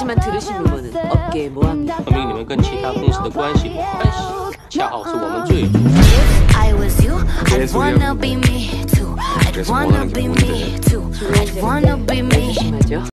얘기만 들으신 루머는 업계에 모합니다. 说明你们跟其他公司的关系不好，但是恰好是我们最重要。 I was you, I'd wanna be me too. I'd wanna be me too. I'd wanna be me.